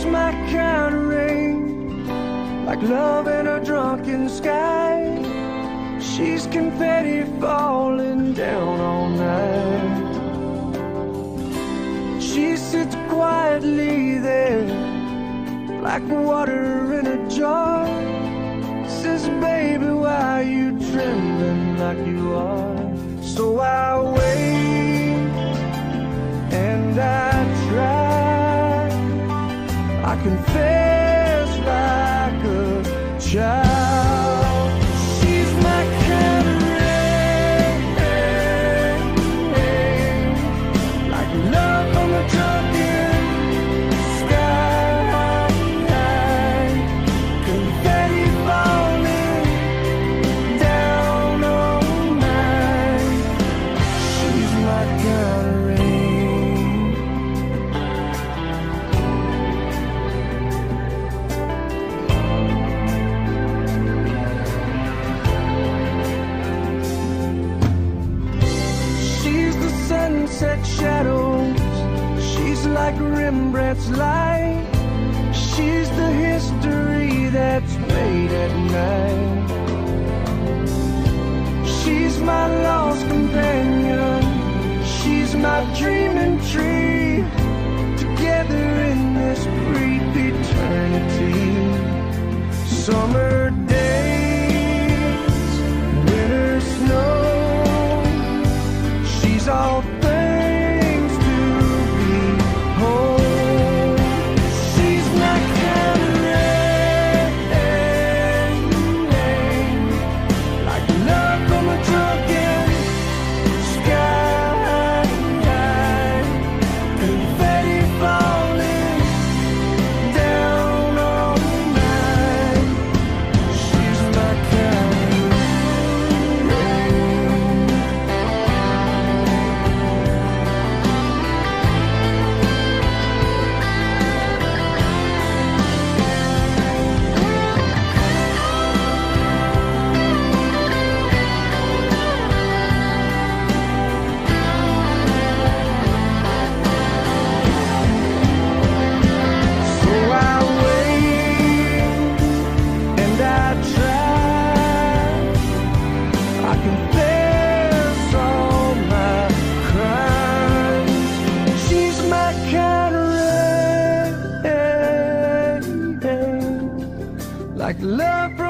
She's my kind of rain, like love in a drunken sky. She's confetti falling down all night. She sits quietly there, like water in a jar. Says, baby, why are you trembling like you are? So I wait and I try. I confess like a child. She's my kind of rain, like love from a drunken sky. Confetti falling down all night. She's my kind of rain. Sunset shadows, she's like Rembrandt's light. She's the history that's made at night. She's my lost companion, she's my dreaming tree. Together in this brief eternity. Summer days, winter snow, she's all things to behold. She's my kind of rain, like love from a drunken sky. Confetti falling down all night. She's my kind of like love